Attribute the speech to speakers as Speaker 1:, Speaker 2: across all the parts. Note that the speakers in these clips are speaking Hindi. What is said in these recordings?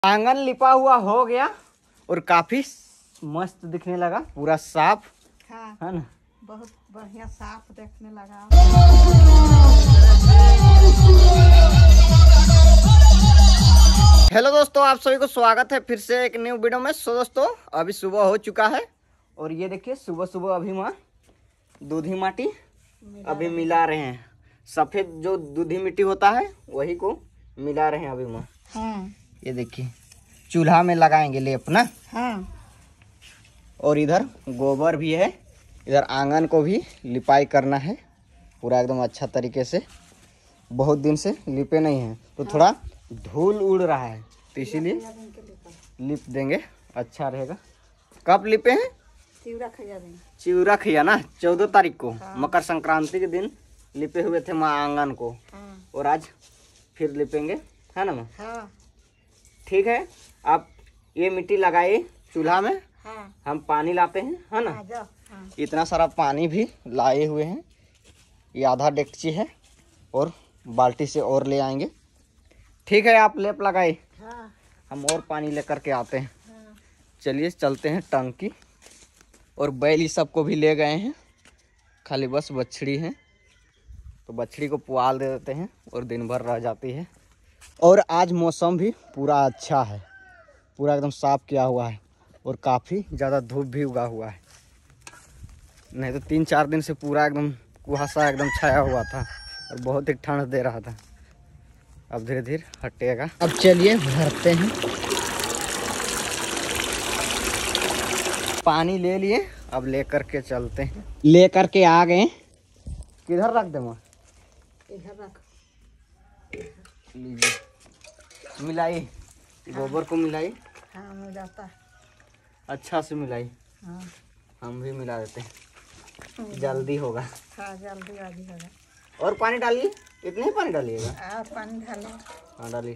Speaker 1: आंगन लिपा हुआ हो गया और काफी मस्त दिखने लगा, पूरा साफ।
Speaker 2: हाँ,
Speaker 1: है ना,
Speaker 2: बहुत बढ़िया साफ देखने लगा।
Speaker 1: हेलो दोस्तों, आप सभी को स्वागत है फिर से एक न्यू वीडियो में। सो दोस्तों, अभी सुबह हो चुका है और ये देखिए सुबह सुबह अभी माँ दूधी माटी अभी मिला रहे हैं। सफेद जो दूधी मिट्टी होता है वही को मिला रहे हैं अभी माँ।
Speaker 2: हाँ,
Speaker 1: ये देखिए चूल्हा में लगाएंगे लेप ना।
Speaker 2: हाँ,
Speaker 1: और इधर गोबर भी है, इधर आंगन को भी लिपाई करना है पूरा एकदम अच्छा तरीके से। बहुत दिन से लिपे नहीं है तो थोड़ा धूल उड़ रहा है तो इसीलिए लिप देंगे, अच्छा रहेगा। कब लिपे हैं? चिवरा खिया ना 14 तारीख को।
Speaker 2: हाँ।
Speaker 1: मकर संक्रांति के दिन लिपे हुए थे माँ आंगन को।
Speaker 2: हाँ,
Speaker 1: और आज फिर लिपेंगे, है ना माँ?
Speaker 2: हाँ,
Speaker 1: ठीक है, आप ये मिट्टी लगाइए चूल्हा में,
Speaker 2: हाँ,
Speaker 1: हम पानी लाते हैं, है ना।
Speaker 2: आ जाओ। हाँ,
Speaker 1: इतना सारा पानी भी लाए हुए हैं, ये आधा डेगची है और बाल्टी से और ले आएंगे। ठीक है, आप लेप लगाए,
Speaker 2: हाँ,
Speaker 1: हम और पानी लेकर के आते हैं।
Speaker 2: हाँ,
Speaker 1: चलिए चलते हैं टंकी। और बैल सबको भी ले गए हैं, खाली बस बछड़ी है तो बछड़ी को पुआल दे देते हैं और दिन भर रह जाती है। और आज मौसम भी पूरा अच्छा है, पूरा एकदम साफ किया हुआ है और काफ़ी ज़्यादा धूप भी उगा हुआ है। नहीं तो 3-4 दिन से पूरा एकदम कुहासा एकदम छाया हुआ था और बहुत ही ठंड दे रहा था। अब धीरे धीरे हटेगा। अब चलिए भरते हैं। पानी ले लिए, अब लेकर के चलते हैं। लेकर के आ गए। किधर रख दे माँ?
Speaker 2: इधर रख।
Speaker 1: लीजिए, मिलाई गोबर को मिलाई,
Speaker 2: हाँ, मिल जाता है।
Speaker 1: अच्छा से मिलाई।
Speaker 2: हाँ,
Speaker 1: हम भी मिला देते हैं, जल्दी होगा।
Speaker 2: हाँ, जल्दी आ जाएगा।
Speaker 1: और पानी डालिए, इतने ही पानी डालिएगा।
Speaker 2: और पानी डालो।
Speaker 1: हाँ डालिए।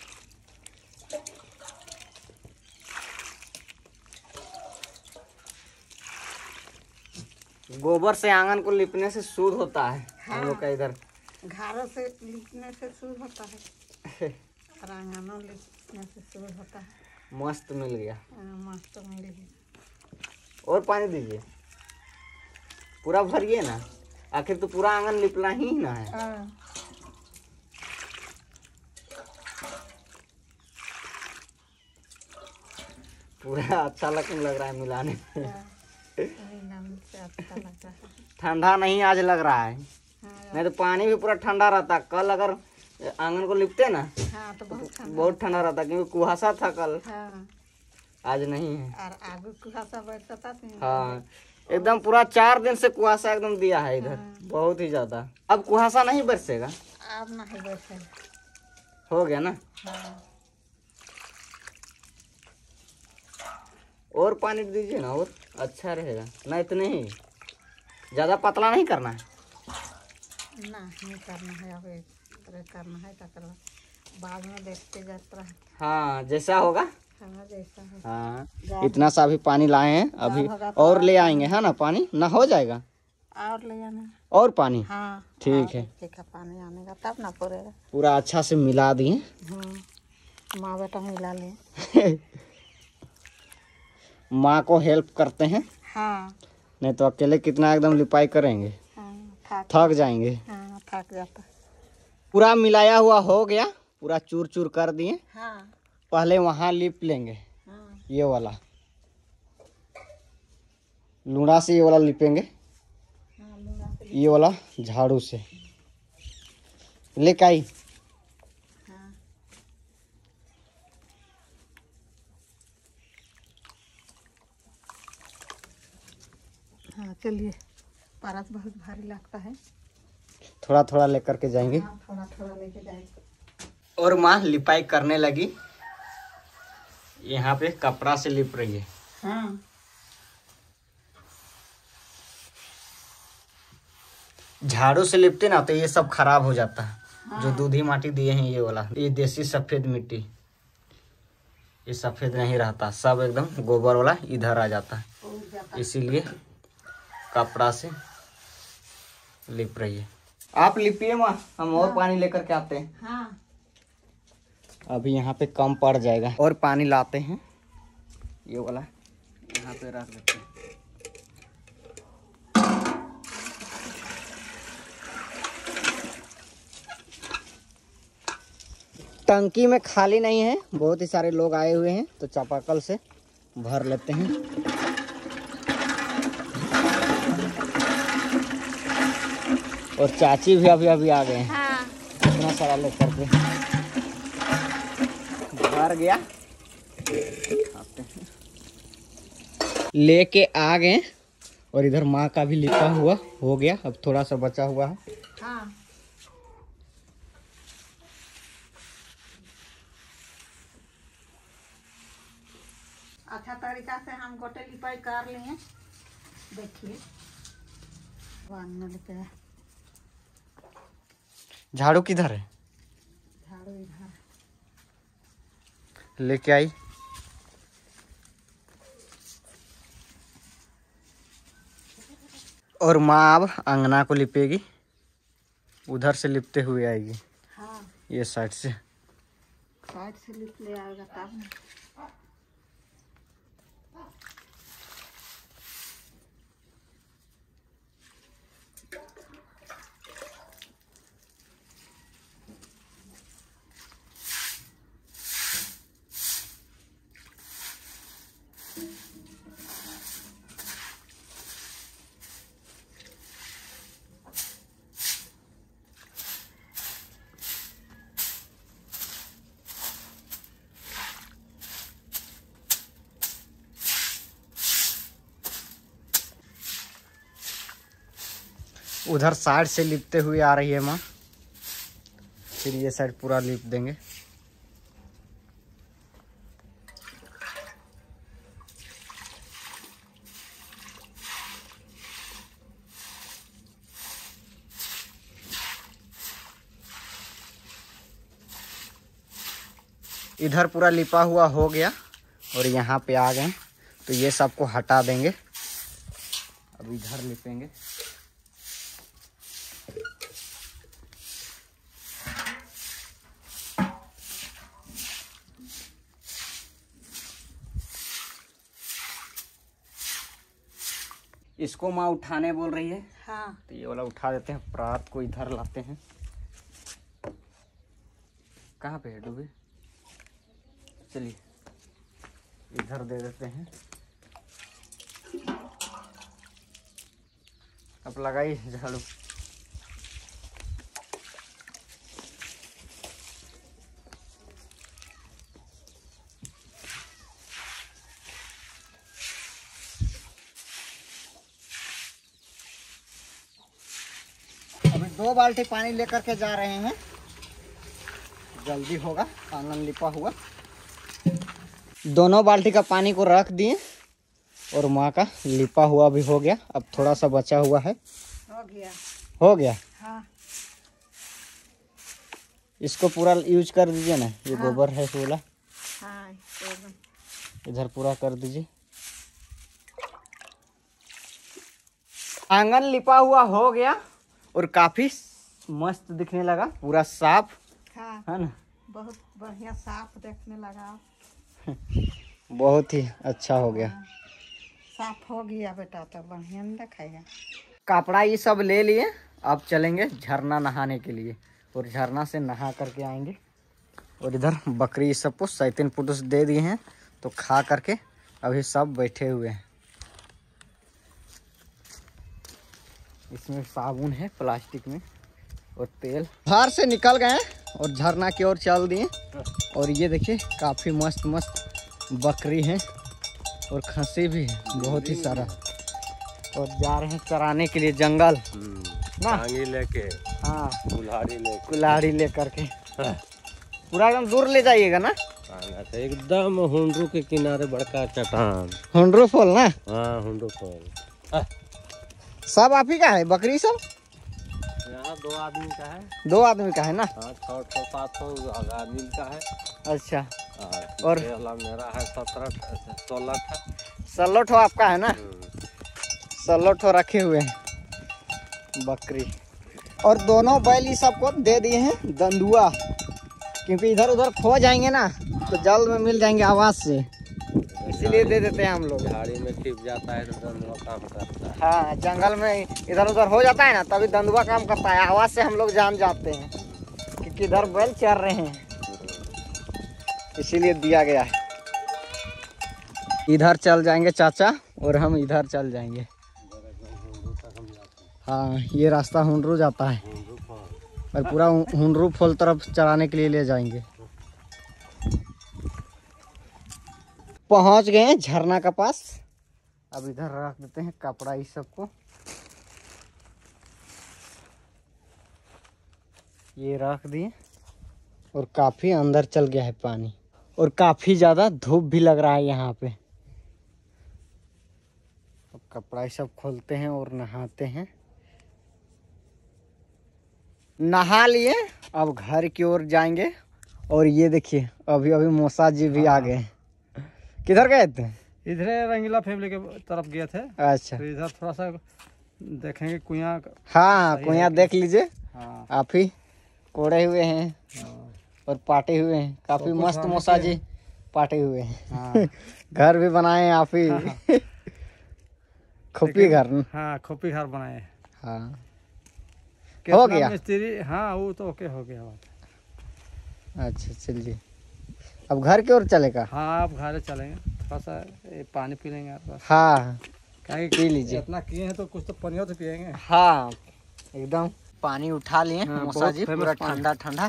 Speaker 1: गोबर से आंगन को लिपने से शुद्ध होता है।
Speaker 2: हाँ।
Speaker 1: हम लोग का इधर
Speaker 2: घरों से लिपने से शुरू होता है और आंगनों लिपने से शुरू होता है।
Speaker 1: मस्त मिल गया।
Speaker 2: मस्त मिलेगी।
Speaker 1: और पानी दीजिए, पूरा भरिए ना, आखिर तो पूरा आंगन लिपना ही ना है।
Speaker 2: हाँ,
Speaker 1: पूरा अच्छा लग रहा है मिलाने में।
Speaker 2: हाँ, मिलाने से अच्छा लगता है।
Speaker 1: ठंडा नहीं आज लग रहा है,
Speaker 2: हाँ,
Speaker 1: नहीं तो पानी भी पूरा ठंडा रहता। कल अगर आंगन को लिपते ना
Speaker 2: हाँ, तो
Speaker 1: बहुत ठंडा रहता, क्योंकि कुहासा था कल।
Speaker 2: हाँ,
Speaker 1: आज नहीं है।
Speaker 2: और आगू कुहासा बैठता था तो
Speaker 1: हाँ, एकदम पूरा 4 दिन से कुहासा एकदम दिया है इधर।
Speaker 2: हाँ।
Speaker 1: बहुत ही ज्यादा। अब कुहासा नहीं बरसेगा,
Speaker 2: अब नहीं बैठे।
Speaker 1: हो गया ना।
Speaker 2: हाँ,
Speaker 1: और पानी दीजिए ना, और अच्छा रहेगा ना। इतने ही, ज्यादा पतला नहीं करना है।
Speaker 2: नहीं करना है। अब एक तरह करना है तो बाद में देखते जाता है।
Speaker 1: हाँ, जैसा होगा।
Speaker 2: हाँ, जैसा है।
Speaker 1: हाँ, इतना सा भी पानी लाए हैं, अभी और ले आएंगे, है ना। पानी ना हो जाएगा,
Speaker 2: और ले जाना।
Speaker 1: और पानी।
Speaker 2: हाँ,
Speaker 1: ठीक है,
Speaker 2: ठीक है। पानी आने का तब ना पड़ेगा।
Speaker 1: पूरा अच्छा से मिला दिए।
Speaker 2: हाँ, माँ बेटा मिला ले।
Speaker 1: माँ को हेल्प करते हैं,
Speaker 2: हाँ,
Speaker 1: नहीं तो अकेले कितना एकदम लिपाई करेंगे,
Speaker 2: हाँ,
Speaker 1: थक जाएंगे।
Speaker 2: हाँ, थक जाता है।
Speaker 1: पूरा मिलाया हुआ हो गया, पूरा चूर चूर कर दिए।
Speaker 2: हाँ,
Speaker 1: पहले वहाँ लिप लेंगे,
Speaker 2: हाँ,
Speaker 1: ये वाला लूड़ा से, ये वाला लिपेंगे,
Speaker 2: हाँ, लूड़ा से।
Speaker 1: ये वाला झाड़ू से लेके आई।
Speaker 2: हाँ, हाँ, चलिए। परस बहुत भारी लगता है।
Speaker 1: थोड़ा थोड़ा लेकर के जाएंगे।
Speaker 2: हाँ, थोड़ा थोड़ा लेके जाएंगे।
Speaker 1: और माँ लिपाई करने लगी, यहाँ पे कपड़ा से लिप रही है।
Speaker 2: हाँ,
Speaker 1: झाड़ू से लिपते ना तो ये सब खराब हो जाता है।
Speaker 2: हाँ।
Speaker 1: जो दूधी माटी दिए हैं ये वाला, ये देसी सफेद मिट्टी, ये सफेद नहीं रहता, सब एकदम गोबर वाला इधर आ जाता है।
Speaker 2: उड़ जाता है।
Speaker 1: इसीलिए कपड़ा से लिप रही है। आप लिपिए माँ, हम और पानी लेकर के आते हैं।
Speaker 2: हाँ,
Speaker 1: अभी यहाँ पे कम पड़ जाएगा। और पानी लाते हैं, ये वाला यहाँ पे रख देते हैं। टंकी में खाली नहीं है, बहुत ही सारे लोग आए हुए हैं, तो चापाकल से भर लेते हैं। और चाची भी अभी अभी आ गए हैं।
Speaker 2: हाँ।
Speaker 1: इतना सारा लेकर के भर गया, खाते हैं। लेके आ गए। और इधर माँ का भी लिखा हुआ हो गया, अब थोड़ा सा बचा हुआ है।
Speaker 2: हाँ। अच्छा तरीका से हम गोटे लिपाई कर लिए। देखिए
Speaker 1: झाड़ू किधर है?
Speaker 2: झाड़ू इधर
Speaker 1: लेके आई। और माँ अब अंगना को लिपेगी, उधर से लिपते हुए आएगी।
Speaker 2: हाँ।
Speaker 1: ये साइड से
Speaker 2: लिप ले आएगा तब ना।
Speaker 1: उधर साइड से लिपते हुए आ रही है माँ, फिर ये साइड पूरा लिप देंगे। इधर पूरा लिपा हुआ हो गया और यहाँ पे आ गए, तो ये सबको हटा देंगे। अब इधर लिपेंगे। इसको माँ उठाने बोल रही है।
Speaker 2: हाँ।
Speaker 1: तो ये वाला उठा देते हैं, प्रात को इधर लाते हैं। कहाँ पे है डूबे? चलिए इधर दे देते हैं। अब लगाई झाड़ू। अभी 2 बाल्टी पानी लेकर के जा रहे हैं, जल्दी होगा। आंगन लिपा हुआ, दोनों बाल्टी का पानी को रख दिए और माँ का लिपा हुआ भी हो गया। अब थोड़ा सा बचा हुआ है। हो गया।
Speaker 2: हाँ।
Speaker 1: इसको पूरा यूज कर दीजिए ना, ये
Speaker 2: हाँ।
Speaker 1: गोबर है वाला।
Speaker 2: हाँ,
Speaker 1: इधर पूरा कर दीजिए। आंगन लिपा हुआ हो गया और काफी मस्त दिखने लगा, पूरा साफ।
Speaker 2: हाँ।
Speaker 1: है ना?
Speaker 2: बहुत बढ़िया साफ देखने लगा।
Speaker 1: बहुत ही अच्छा हो गया।
Speaker 2: साफ हो गया बेटा, तो बढ़िया नहीं दिखाएगा।
Speaker 1: कपड़ा ये सब ले लिए, अब चलेंगे झरना नहाने के लिए और झरना से नहा करके आएंगे। और इधर बकरी सबको सैतीन पुरुष दे दिए हैं, तो खा करके अभी सब बैठे हुए हैं। इसमें साबुन है प्लास्टिक में और तेल। बाहर से निकल गए और झरना की ओर चल दिए। और ये देखिए काफी मस्त मस्त बकरी है और खस्सी भी है, बहुत ही सारा। और जा रहे हैं चराने के लिए जंगल ना,
Speaker 3: लेके।
Speaker 1: हाँ,
Speaker 3: कुल्हाड़ी
Speaker 1: लेकर के पूरा एकदम दूर ले जाइएगा ना।
Speaker 3: एकदम हुंडरू के किनारे बड़का चट्टान,
Speaker 1: हुंडरू फॉल ना।
Speaker 3: हाँ हुंडरू फॉल।
Speaker 1: सब आप ही का है बकरी सब?
Speaker 3: यहाँ 2 आदमी का है।
Speaker 1: 2 आदमी का है ना।
Speaker 3: हाँ, 600-700 आदमी का है।
Speaker 1: अच्छा।
Speaker 3: और मेरा है 17-16 था।
Speaker 1: 16 ठो आपका है ना। 16 ठो रखे हुए हैं बकरी। और दोनों बैल ये सबको दे दिए हैं दंदुआ। क्योंकि इधर उधर खो जाएंगे ना तो जल्द में मिल जाएंगे आवाज से, इसीलिए दे देते हैं हम लोग।
Speaker 3: झाड़ी में छिप जाता है तो दंदुआ काम करता है।
Speaker 1: हाँ, जंगल में इधर उधर हो जाता है ना तभी दंदुआ काम करता है, आवाज से हम लोग जान जाते हैं कि किधर बैल चर रहे हैं, इसीलिए दिया गया है। इधर चल जाएंगे चाचा और हम इधर चल जाएंगे। हाँ, ये रास्ता हुंडरू जाता है और पूरा हुंडरू फॉल तरफ चराने के लिए ले जाएंगे। पहुंच गए हैं झरना के पास। अब इधर रख देते हैं कपड़ा इस सबको, ये रख दिए। और काफी अंदर चल गया है पानी और काफी ज्यादा धूप भी लग रहा है यहाँ पे। अब कपड़ा सब खोलते हैं और नहाते हैं। नहा लिए, अब घर की ओर जाएंगे। और ये देखिए अभी अभी मौसा जी भी आ गए। किधर गए थे?
Speaker 4: इधर रंगीला फैमिली के तरफ गए थे।
Speaker 1: अच्छा,
Speaker 4: तो इधर थोड़ा सा देखेंगे कुआं।
Speaker 1: हाँ कुआं देख लीजिए।
Speaker 4: हाँ,
Speaker 1: आप ही कोड़े हुए हैं और पाटे हुए हैं, काफी
Speaker 4: सब कुछ
Speaker 1: मस्त
Speaker 4: हम
Speaker 1: मौसा
Speaker 4: किए।
Speaker 1: जी पाटे हुए हैं।
Speaker 4: हाँ।
Speaker 1: घर भी बनाए हैं आप ही।
Speaker 4: हाँ।
Speaker 1: खुपी घर।
Speaker 4: हाँ, खोपी घर बनाए।
Speaker 1: हाँ,
Speaker 4: कितना
Speaker 1: गया?
Speaker 4: मिस्त्री, हाँ वो तो ओके हो गया बात।
Speaker 1: अच्छा चलिए अब घर की ओर चलेगा।
Speaker 4: हाँ, अब घर चलेंगे, थोड़ा सा ये पानी पी लेंगे बस।
Speaker 1: हाँ
Speaker 4: पी
Speaker 1: लीजिए।
Speaker 4: इतना किए हैं तो कुछ तो पानी तो पिएंगे।
Speaker 1: हाँ एकदम पानी उठा लिए
Speaker 4: हाँ,
Speaker 1: मौसा
Speaker 4: बहुत
Speaker 1: जी,
Speaker 4: फेमस
Speaker 1: पूरा
Speaker 4: पानी।
Speaker 1: ठंडा ठंडा।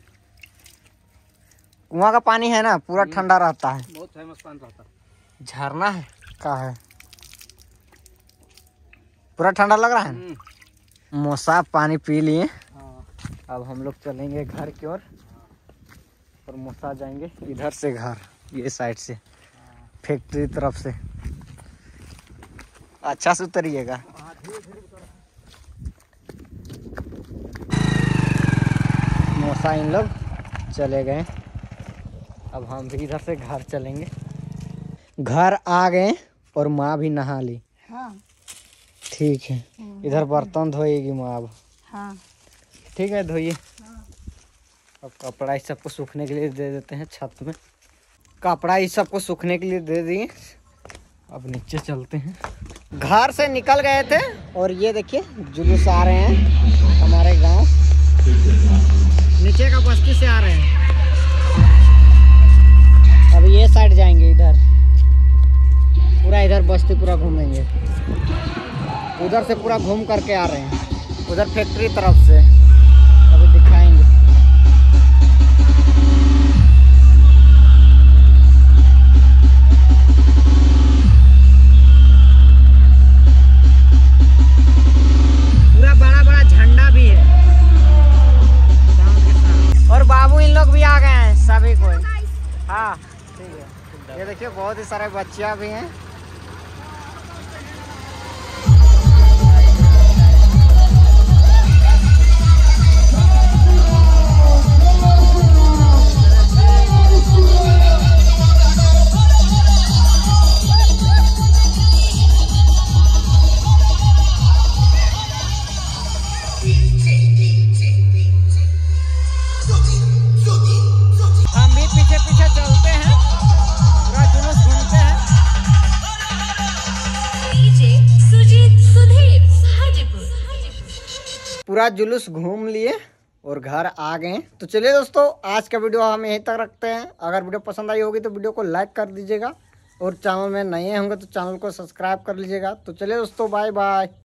Speaker 1: कुआं का पानी है ना, पूरा ठंडा रहता है।
Speaker 4: बहुत फेमस पानी रहता है।
Speaker 1: झरना है का है, पूरा ठंडा लग रहा है। मौसा पानी पी लिए।
Speaker 4: हाँ।
Speaker 1: अब हम लोग चलेंगे घर की ओर और मौसा जाएंगे इधर से घर, ये साइड से फैक्ट्री तरफ से। अच्छा से उतरिएगा। मौसा इन लोग चले गए, अब हम भी इधर से घर चलेंगे। घर आ गए और माँ भी नहा ली।
Speaker 2: हाँ
Speaker 1: ठीक है, इधर बर्तन धोएगी माँ अब।
Speaker 2: हाँ
Speaker 1: ठीक है धोइए। अब कपड़ा इस सबको सूखने के लिए दे देते हैं छत में। कपड़ा इस सबको सूखने के लिए दे दिए, अब नीचे चलते हैं। घर से निकल गए थे और ये देखिए जुलूस आ रहे हैं हमारे गांव, नीचे का बस्ती से आ रहे हैं। अब ये साइड जाएंगे, इधर पूरा, इधर बस्ती पूरा घूमेंगे। उधर से पूरा घूम करके आ रहे हैं, उधर फैक्ट्री तरफ से अभी दिखाएंगे। पूरा बड़ा बड़ा झंडा भी है और बाबू इन लोग भी आ गए हैं सभी कोई। हाँ ठीक है, ये देखिए बहुत ही सारे बच्चियां भी हैं। हम भी पीछे पीछे चलते हैं, पूरा जुलूस घूमते हैं। पूरा जुलूस घूम लिए और घर आ गए। तो चलिए दोस्तों, आज का वीडियो हम यहीं तक रखते हैं। अगर वीडियो पसंद आई होगी तो वीडियो को लाइक कर दीजिएगा और चैनल में नए होंगे तो चैनल को सब्सक्राइब कर लीजिएगा। तो चलिए दोस्तों, बाय बाय।